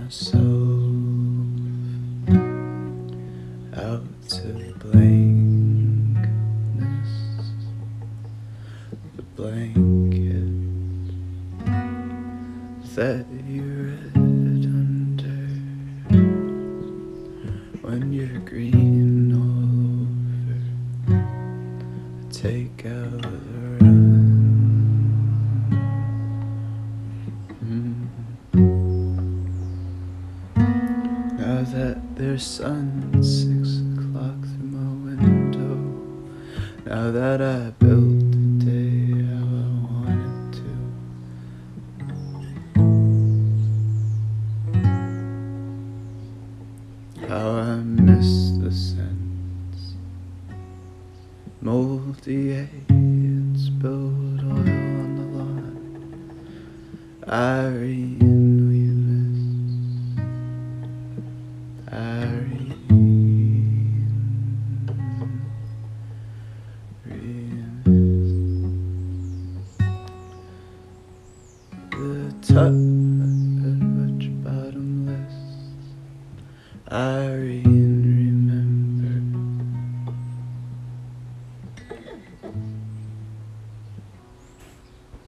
myself out to blankness, the blanket that you read under when you're green all over. Take out the run. Now that there's sun 6 o'clock through my window, now that I built the day how I wanted to, how I miss the scents, moldy and spilled oil on the lawn. Irene, Irene, the touch bottomless, Irene.